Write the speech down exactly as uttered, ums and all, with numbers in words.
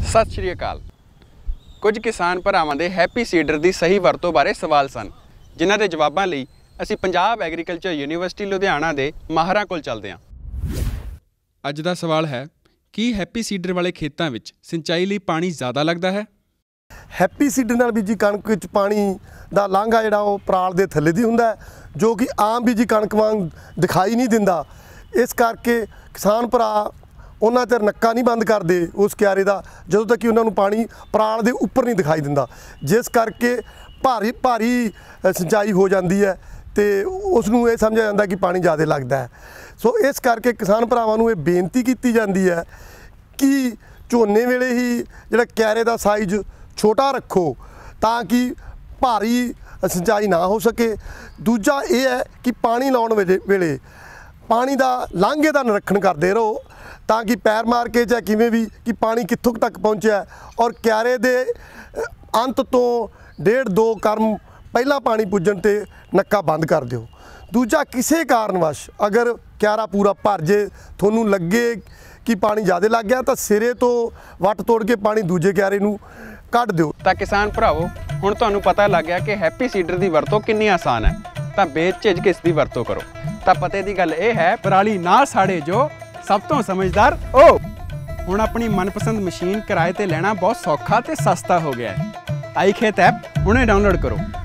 सत श्री अकाल। कुछ किसान भरावां दे हैप्पी सीडर की सही वरतों बारे सवाल सन, जिन्हां दे जवाबां लई असीं पंजाब एग्रीकल्चर यूनीवर्सिटी लुधियाना दे माहरां कोल चलदे हां। अज दा सवाल है कि हैप्पी सीडर वाले खेतां विच सिंचाई लई पानी ज़्यादा लगदा है? हैप्पी सीडर नाल बीजी कणक विच पानी दा लांघा जिहड़ा ओह पराल दे थल्ले दी हुंदा है, जो कि आम बीजी कणक वांग दिखाई नहीं दिंदा। इस करके किसान भरा उन्ना चਿਰ नक्का नहीं बंद करते उस क्यारे का ਜਦੋਂ तक कि उन्होंने पानी पराल के उपर नहीं दिखाई दिंदा, जिस करके भारी भारी सिंचाई हो जाती है तो उसनों ये समझा जाता कि पानी ज़्यादा लगता है। सो इस करके किसान भरावां नूं ये बेनती की जाती है कि झोने वेले ही जिहड़ा क्यारे का साइज छोटा रखो ताकि भारी सिंचाई ना हो सके। दूजा ये है कि पानी लाउण वेले वेले पानी का लांघे का निरीक्षण करते रहो ताकि पैर मार के चाहे किवें भी कि पानी कित्थों तक पहुँचा और क्यारे दे अंत तो डेढ़ दो करम पहला पानी पुजन ते नक्का बंद कर दिओ। दूजा किसी कारणवश अगर क्यारा पूरा भर जे थोनू लगे कि पानी ज़्यादा लग गया तो सिरे तो वट तोड़ के पानी दूजे क्यारे नूं कढ़ दिओ। तां किसान भरावो हुण तुहानूं पता लग गया कि हैप्पी सीडर की वरतों कितनी आसान है, तां बेझिझक इसकी वरतों करो। तां पते की गल यह है पराली ना साड़े जो सब तो समझदार ओ। हुण अपनी मनपसंद मशीन किराए ते लेना बहुत सौखा ते सस्ता हो गया है। आई खेत ऐप हुणे डाउनलोड करो।